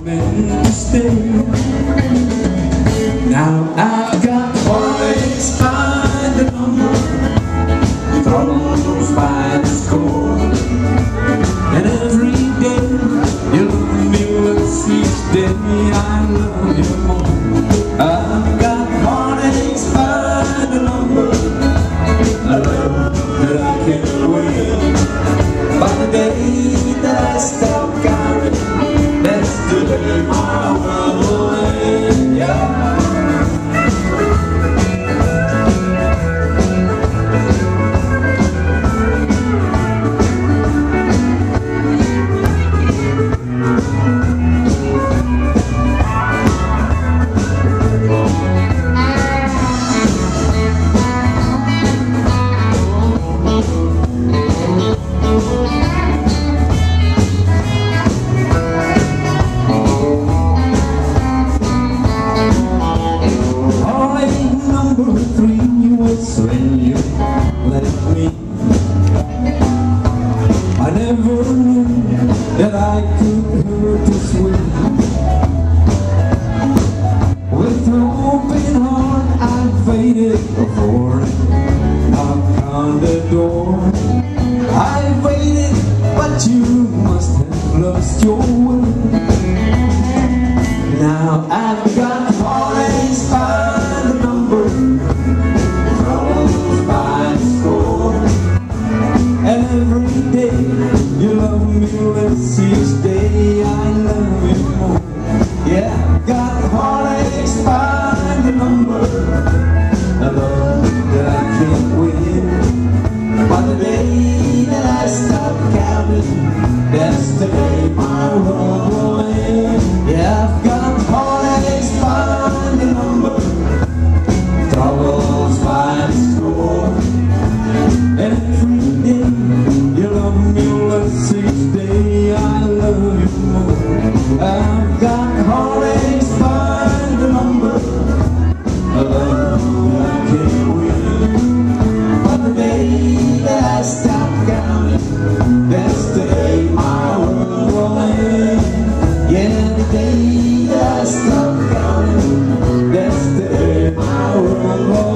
meant to stay. Now I've got heartaches by the number, troubles by the score, and every day you love me less, each day I love you more. I've got heartaches by the number, a love that I can't win. By the day that I stop counting, that's the day my world will end. Yeah. When you left me, I never knew that I could hurt this way. With an open heart I waited for it, knock on the door. I waited, but you must have lost your way. Now I've got heartaches by the number, every day you love me less, each day I love you more. Yeah, got heartaches by the number, a love that I can't win. But the day that I stop counting, that's the day my world will end. Yeah, I've got heartaches by the number, troubles by the score, every day you love me less, each day I love you more. I've got heartaches by the number, a love that I can't win. But the day that I stop counting, that's the day my world will end. Yeah, the day that I stop counting, that's the day my world will end.